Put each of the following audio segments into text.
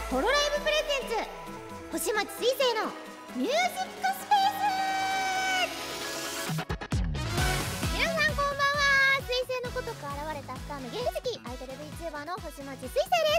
ホロライブプレゼンツ星町水星のミュージックスペース。皆さんこんばんは。水星のごとく現れたスターの原石アイドル VTuber の星町水星です。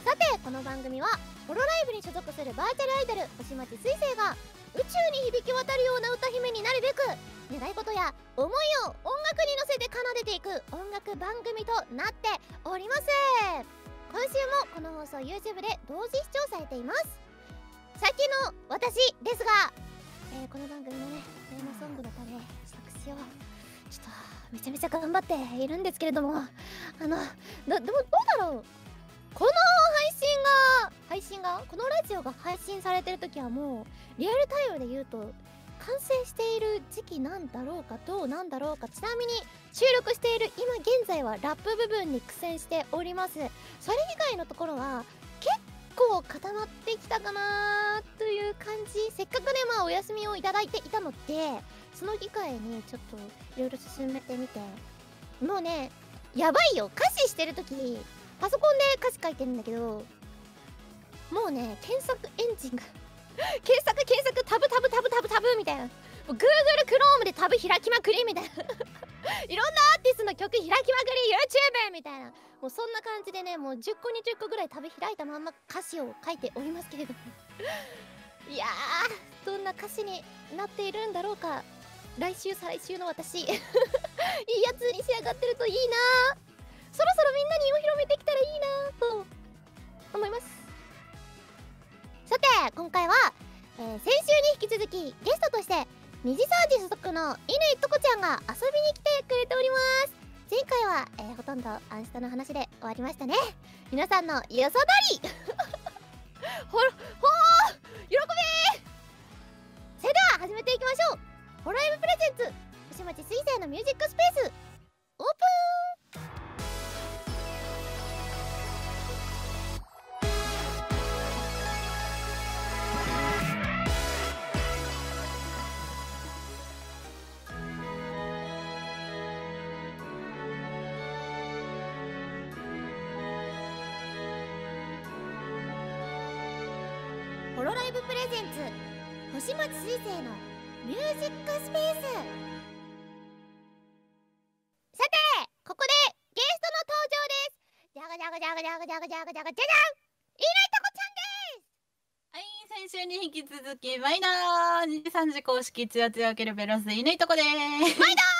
さてこの番組はホロライブに所属するバーチャルアイドル星町水星が宇宙に響き渡るような歌姫になるべく願い事や思いを音楽に乗せて奏でていく音楽番組となっております。今週もこの放送 YouTube で同時視聴されています。最近の私ですが、この番組のねテーマソングのため作詞をちょっとめちゃめちゃ頑張っているんですけれども、でもどうだろう、この配信がこのラジオが配信されてる時はもうリアルタイムで言うと完成している時期なんだろうかどうなんだろうか。ちなみに収録している今現在はラップ部分に苦戦しております。それ以外のところは結構固まってきたかなという感じ。せっかくねお休みをいただいていたのでその機会にちょっといろいろ進めてみて、もうねやばいよ。歌詞してる時パソコンで歌詞書いてるんだけど、もうね検索エンジンが検索タブみたいな、もう Google Chrome でタブ開きまくりみたいないろんなアーティストの曲開きまくり YouTube みたいな、もうそんな感じでねもう10個20個ぐらいタブ開いたまんま歌詞を書いておりますけれどもいやーどんな歌詞になっているんだろうか。来週再来週の私いいやつに仕上がってるといいな。そろそろみんなにを広めてきたらいいなと思います。さて今回は、先週に引き続きゲストとして二次サージ所属の乾とこちゃんが遊びに来てくれております。前回は、ほとんどアンスタの話で終わりましたね。皆さんの予想通りほー喜びー。それでは始めていきましょう。ホロライブプレゼンツ星町水星のミュージックスペースオープン。ホロライブプレゼンツ星町水星のミュージックスペース。さてここでゲストの登場です。じゃがじゃがじゃがじゃがじゃがじゃがじゃがじゃじゃん、乾とこちゃんです。 はい、先週に引き続きマイナー23時公式ツヤツヤケルベロス乾とこでーす。 毎度先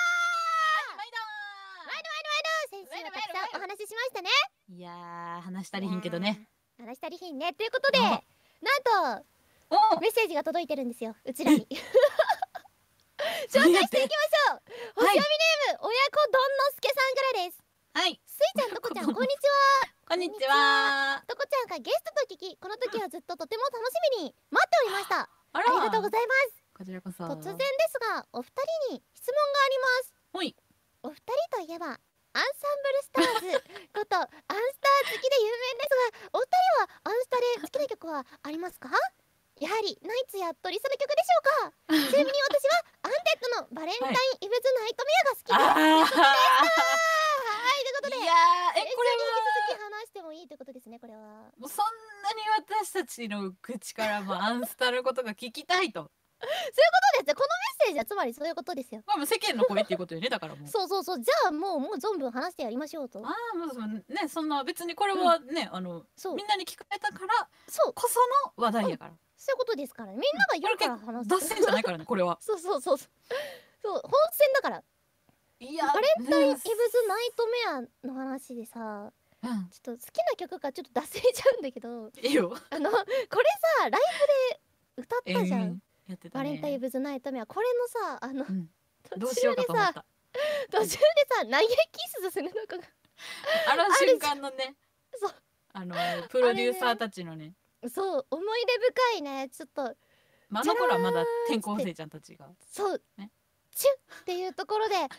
週はたくさんお話ししましたね。 いやー話したりひんけどね。 話したりひんね。ということでなんとメッセージが届いてるんですよ、うちらに紹介していきましょう。星読みネーム、親子どんのすけさんからです。 はい、 すいちゃんとこちゃんこんにちは。 こんにちは。 とこちゃんがゲストと聞き、この時はずっととても楽しみに待っておりました。ありがとうございます。 こちらこそ。 突然ですがお二人に質問があります。 ほい。 お二人といえばアンサンブルスターズことアンスター好きで有名ですが、お二人はアンスタで好きな曲はありますか？やはりナイツやトリソの曲でしょうか？ちなみに私はアンデッドのバレンタインイブズナイトメアが好きです。はい、ということで、 いやー、これは引き続き話してもいいということですね。これはもうそんなに私たちの口からもアンスタのことが聞きたいとそういうことですよ。このメッセージはつまりそういうことですよ。 まあもう世間の声っていうことよね。だからもうそうじゃあもう存分話してやりましょうと。 もうね、そんな別にこれはね、みんなに聞かれたからこその話題やから、 そういうことですから、みんなが言うから話す。 脱線じゃないからねこれは。 そう本線だから。 いやバレンタインイブズナイトメアの話でさ、ちょっと好きな曲がちょっと脱線しちゃうんだけど、 いいよ。 これさライブで歌ったじゃん、 やってたね。 バレンタインイブズナイトメア。これのさどうしようかと思った。 途中でさ投げキスするのかがあの瞬間のね、 そうプロデューサーたちのね、 そう思い出深いね。ちょっとあの頃はまだ転校生ちゃんたちがそうねチュッっていうところでみんなが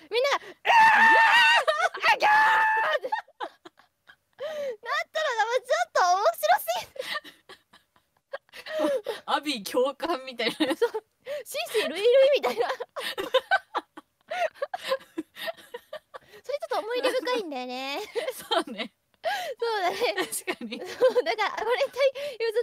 あぎゃーってなったのがちょっと面白すぎる。 アビー共感みたいな。 そうシーシールイルイみたいなそれちょっと思い出深いんだよねそうね。 そうだね。 確かに。 そうだからバレンタインイブ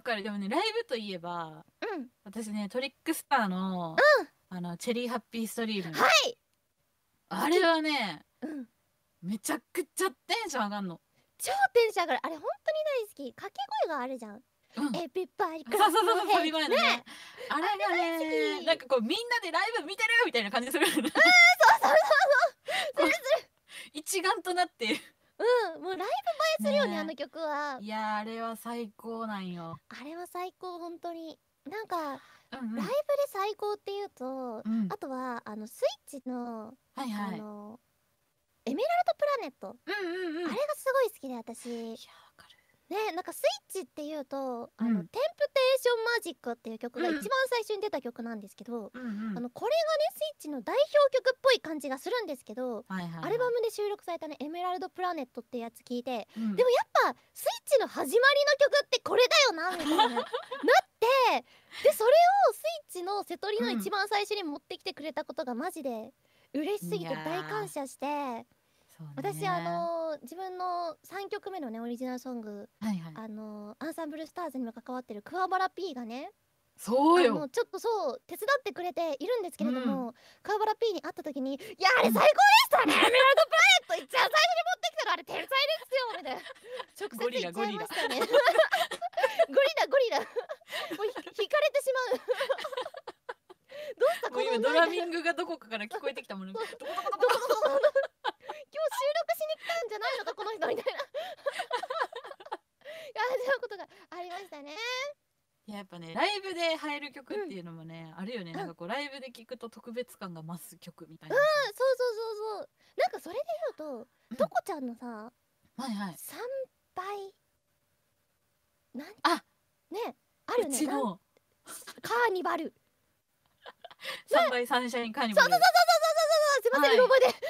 かる。でもね、ライブといえば、私ね、トリックスターの、チェリーハッピーストリーム。 はい。 あれはね、めちゃくちゃテンション上がんの。 超テンション上がる。あれ本当に大好き。掛け声があるじゃん。エピパイクラップ。そうそうそう、サビ前のね。あれがね、なんかこうみんなでライブ見てるみたいな感じする。そうそうそうそう。一丸となって。 もうライブ映えするよね、あの曲は。 いや、あれは最高なんよ。 あれは最高、本当に。なんか、ライブで最高っていうと、あとはスイッチのエメラルドプラネット、あれがすごい好きで、私。いや、わかるね。なんかスイッチっていうとテンプテーションマジックっていう曲が一番最初に出た曲なんですけど、これがねスイッチの代表曲っぽい感じがするんですけど、アルバムで収録されたねエメラルドプラネットってやつ聞いて、でもやっぱスイッチの始まりの曲ってこれだよなみたいななって、でそれをスイッチの瀬戸りの一番最初に持ってきてくれたことがマジで嬉しすぎて大感謝して、私自分の3曲目のねオリジナルソング、アンサンブルスターズにも関わってる桑原 P がね、 そうよ、 ちょっとそう手伝ってくれているんですけれども、桑原 P に会った時に「いやあれ最高でしたね、エメラルドプラネット一番最初に持ってきたのあれ天才ですよ」みたいな直接言っちゃいましたね。ゴリラゴリラもう引かれてしまう。どうしたこの今ドラミングがどこかから聞こえてきたもの。どこどこどこどこ今日収録しに来たんじゃないのかこの人みたいなそういうことがありましたね。 いや、やっぱねライブで入る曲っていうのもね、あるよね。なんかこうライブで聴くと特別感が増す曲みたいな。 そうそうそうそう。なんかそれで言うととこちゃんのさ、参拝ね、あるね、カーニバル 3倍サンシャインカーニバル。 そうすいません、ロゴで3倍サンシャイン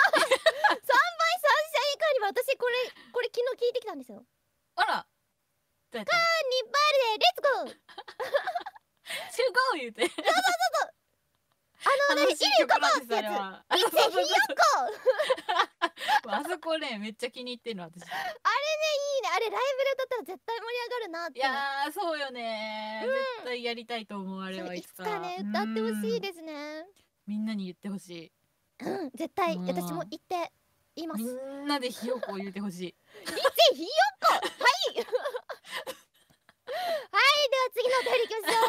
カーニバル、私これ昨日聞いてきたんですよ。 あら、 カーニバルでレッツゴー集合言うて。そう何意味浮かばんってやつ、一世ひよこあそこねめっちゃ気に入ってるの私。あれねいいね、あれライブで歌ったら絶対盛り上がるなって。 いやそうよね、絶対やりたいと思う。あれはいつかね歌ってほしいですね。 みんなに言ってほしい。 絶対私も言っています。 みんなでひよこを言ってほしい。 一ひよこはいはい、では次のお便りいきましょ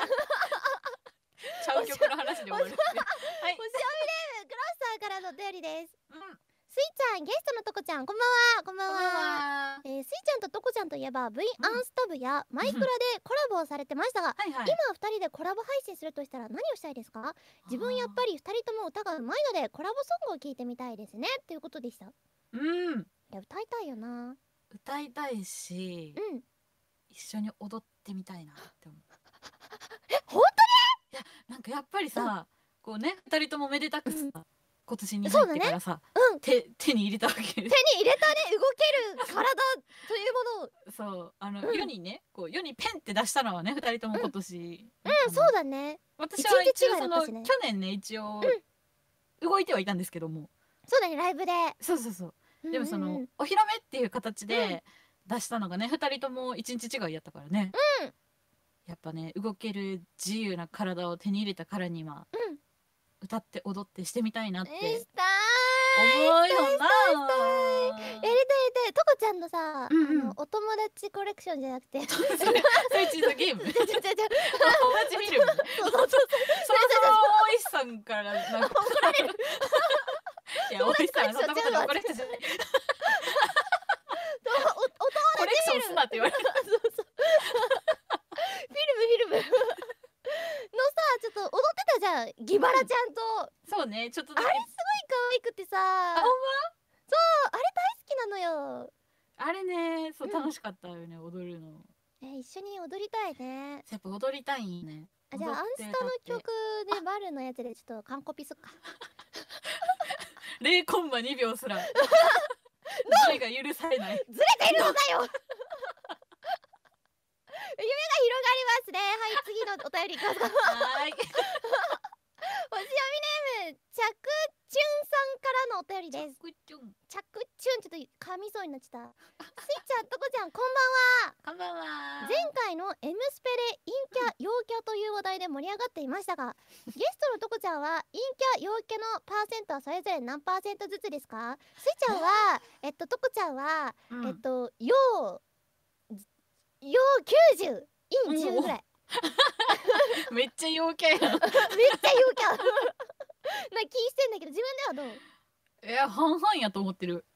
う。 ちゃう曲の話で終わる。はい、星読みネームクロッサーからのお便りです。スイちゃん、ゲストのとこちゃん、こんばんは。こんばんは。スイちゃんととこちゃんといえば V アンスタブやマイクラでコラボをされてましたが、今2人でコラボ配信するとしたら何をしたいですか？自分やっぱり2人とも歌がうまいのでコラボソングを聴いてみたいですねということでした。いや歌いたいよな。 歌いたいし、一緒に踊ってみたいなって思う。 本当に？ いや、なんかやっぱりさ、こうね2人ともめでたくさ、今年に入ってからさ、手に入れたわけ。手に入れたね、動ける体というものを。 そう世にね、こう世にペンって出したのはね2人とも今年。 そうだね。 私は一応去年ね一応動いてはいたんですけども。 そうだね、ライブで。 そうでもお披露目っていう形で出したのがね2人とも1日違いやったからね。やっぱね動ける自由な体を手に入れたからには、歌って踊ってしてみたいなって思いよな。やりたい。とこちゃんのさ、お友達コレクションじゃなくてそれチーズゲーム。友達見る。そろそろ大石さんからなんか怒られる。いや、大石さんそんなことで怒る人じゃない。コレクションすなって言われる。 フィルムのさ、ちょっと踊ってたじゃん、ギバラちゃんと。 そうね、ちょっとだけ。 あれすごい可愛くてさ。 あ、ほんま？ そう、あれ大好きなのよ。 あれね、そう楽しかったよね、踊るの。 一緒に踊りたいね。 やっぱ踊りたいんね。 じゃあアンスタの曲でバルのやつでちょっと完コピすっか。 0コンマ2秒すらズレが許されない。 ずれているのだよ。夢が広がりますね。はい、次のお便りいきますか。はい。星読みネームチャクチュンさんからのお便りです。チャクチュンちょっと噛みそうになっちゃった。スイちゃん、とこちちゃんこんばんは。 こんばんは。 前回の M スペレ陰キャ陽キャという話題で盛り上がっていましたが、ゲストのとこちゃんは陰キャ陽キャのパーセントはそれぞれ何パーセントずつですか？スイちゃんはとこちゃんは陽90陰10ぐらい。 めっちゃ陽キャやん。 めっちゃ陽キャな気してんだけど、自分ではどう？ いや、半々やと思ってる。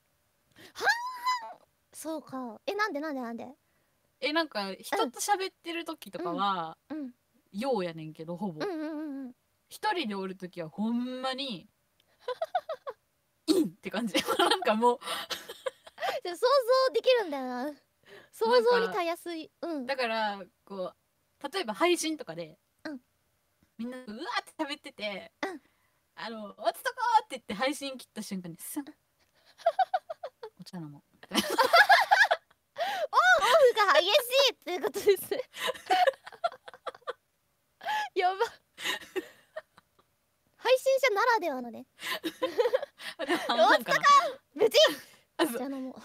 そうか。なんでなんか人と喋ってる時とかは陽やねんけど、ほぼ一人でおる時はほんまにインって感じ。なんかもう想像できるんだよな。想像にたやすい。 だからこう、例えば配信とかでうんみんなうわーって喋ってて、落ちとこうって言って配信切った瞬間にスンお茶飲もう。 オフが激しいっていうことですやば配信者ならではのねでも半々かな。 ブチあ、 ンじゃあ飲もう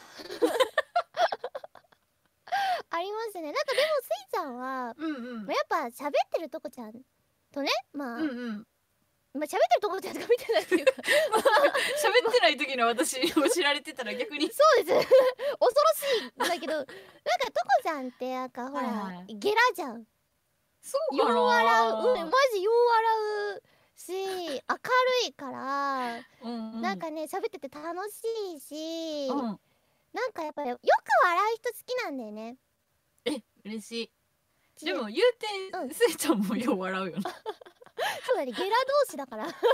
ありますね。なんかでもスイちゃんは、やっぱ喋ってるとこちゃんとね、まあ喋ってるとこちゃんしか見てないっていうか喋ってない時の私を知られてたら逆にそうです恐ろしいんだけど、なんかとこちゃんってなんかほらゲラじゃん。 そうようかな。 笑う、マジよう笑うし、明るいからなんかね喋ってて楽しいし、なんかやっぱりよく笑う人好きなんだよね。 嬉しい。でも言うてスイちゃんもよう笑うよな。 そうだね、ゲラ同士だからゲラ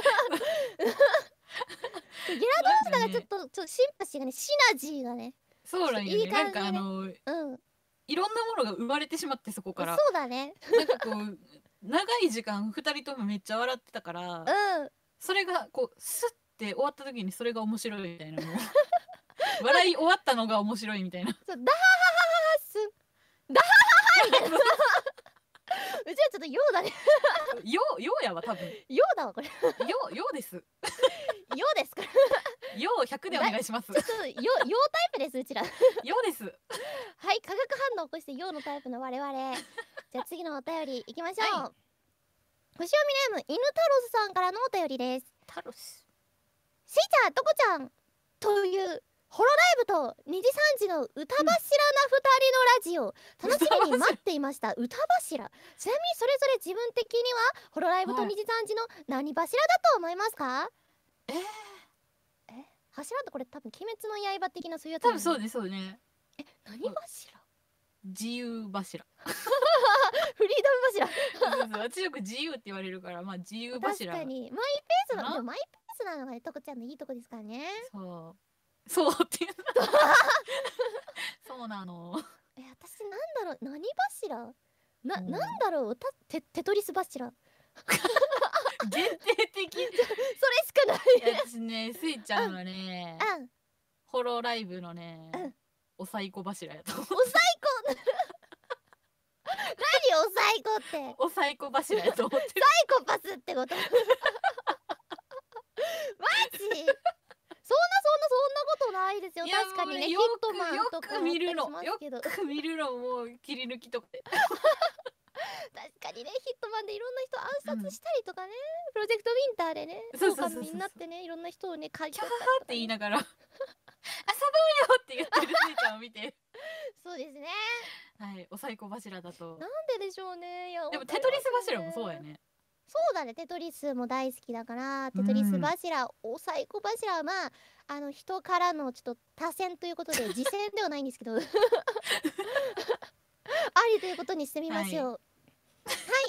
同士だからちょっとシンパシーがね、シナジーがね、 そうなんよね。なんかいろんなものが生まれてしまって、そこからそうだね。 なんかこう長い時間2人ともめっちゃ笑ってたから、それがこうスッて終わった時にそれが面白いみたいな、もう笑い終わったのが面白いみたいな。 そう、ダハハハスダハハハみたいなうちはちょっとヨーだねようやわ、多分ヨーだわこれようです。 ヨーですからよう100でお願いします。 ちょっとヨータイプです、うちらようです。 はい、化学反応を起こしてヨーのタイプの我々じゃあ次のお便りいきましょう、星読みネーム犬太郎さんからのお便りです。 タロスしーちゃん、とこちゃんというホロライブと2時3時の歌柱な2人のラジオ、楽しみに待っていました。歌柱、ちなみにそれぞれ自分的にはホロライブと2時3時の何柱だと思いますか？柱ってこれ多分鬼滅の刃的なそういうやつ。 多分そうです、そうね。 何柱？ 自由柱フリーダム柱私よく自由って言われるから、まあ自由柱。 確かにマイペースな、でもマイペースなのがね、とこちゃんのいいとこですからね。 そうっていうそうなの。 私なんだろう、何柱なんだろう、テトリス柱限定的それしかない私ね、スイちゃんはね、ホロライブのね、おサイコ柱やと思う。 おサイコ何おサイコって。 おサイコ柱やと思ってる。 サイコパスってことマジそんなことないですよ。確かにね、ヒットマンとかよく見るの、 よく見るのもう切り抜きとかで確かにね、ヒットマンでいろんな人暗殺したりとかね、プロジェクトウィンターでね、そうかみんなってね、いろんな人をね、書いてたりとかね、 って言いながら遊ぼうよって言ってるスイちゃんを見てそうですね、 はい、おサイコ柱だと。 なんででしょうね。いや、 でもテトリス柱もそうやね。 そうだね、テトリスも大好きだから、テトリス柱、おサイコ柱はまあ人からのちょっと多選ということで次戦ではないんですけどありということにしてみましょう。はい、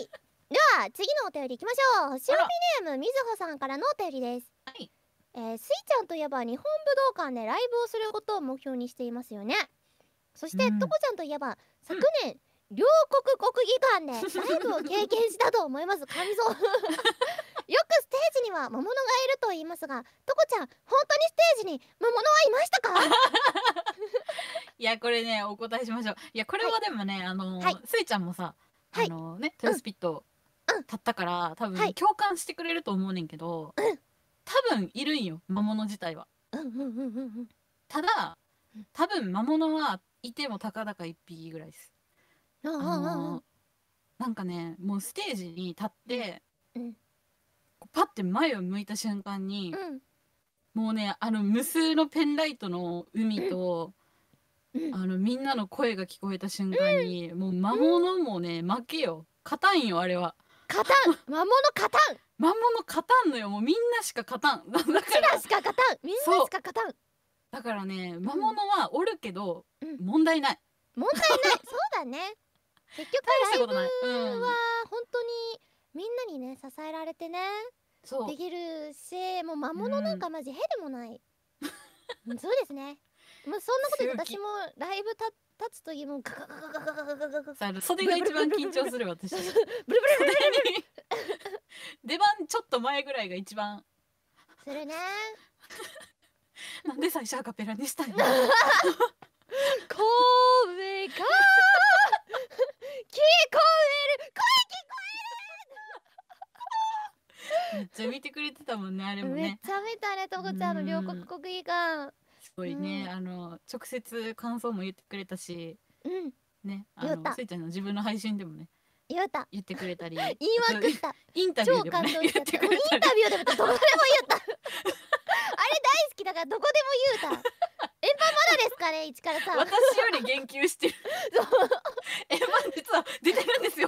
では次のお便りいきましょう。星読みネームみずほさんからのお便りです。スイちゃんといえば日本武道館でライブをすることを目標にしていますよね。そしてとこちゃんといえば昨年、両国国技館でライブを経験したと思います。神ぞよくステージには魔物がいると言いますが、とこちゃん本当にステージに魔物はいましたか？ いや、これね、お答えしましょう。いや、これはでもね、スイちゃんもさ、ね、トヨスピット立ったから多分共感してくれると思うねんけど、多分いるんよ、魔物自体は。ただ多分魔物はいてもたかだか1匹ぐらいです。 うんうんうんなんかねもうステージに立って、 うんこうパッて前を向いた瞬間に、 うんもうね無数のペンライトの海と、みんなの声が聞こえた瞬間に、もう魔物もね負けよ、勝たんよあれは。 勝たん魔物勝たん魔物勝たんのよ、もうみんなしか勝たんだかうちらしか勝たんみんなしか勝たん。 だからね魔物はおるけど、 うん問題ない。 問題ないそうだね。結局大したライブことない。 は本当にみんなにね支えられてねそうできるし、もう魔物なんかマジへでもない、そうですね。もうそんなこと言って私もライブ立つときもガガガガガガガガガガガさ袖が一番緊張する私。 ブルブルブルブルに出番ちょっと前ぐらいが一番。 するね。 なんで最初アカペラにしたんや。 声が聞こえるめっちゃ見てくれてたもんねあれもめっね。 ちゃ見たねとこちゃんの両国国技館。 すごいね、直接感想も言ってくれたしうんね、 言ったスイちゃんの自分の配信でもね言った言ってくれたり言いまくったインタビュー超でもね感動しちゃっ言ったてくもうインタれたり。 ビューでもどこでも言ったあれ大好きだからどこでも言うた。円盤まだですかね一からさん。 私より言及してる。円盤実は出てるんですよ。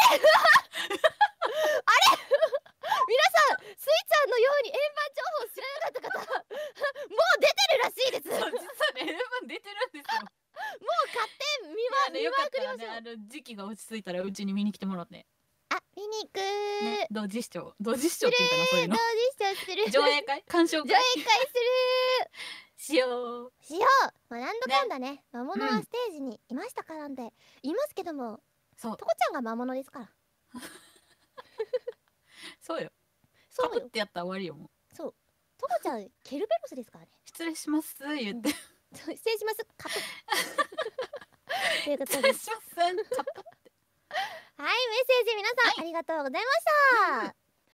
皆さんスイちゃんのように円盤情報知らなかった方もう出てるらしいです。 そうもう実はね円盤出てるんですよ。 買って見よかまくりましょう。 ったらね時期が落ち着いたらうちに見に来てもらってあ見に行くね、同時視聴っていうかな、そういうの同時視聴する上映会鑑賞会上映会しよう。 しよう。まあなんだかんだね魔物はステージにいましたからんで言いますけども、 そうとこちゃんが魔物ですからそうよ。 そうよかぶってやったら終わりよもう。 そうとこちゃんケルベロスですからね。 失礼します言って失礼しますカットということ失です。 礼しますカットはいメッセージ皆さん、ありがとうございました。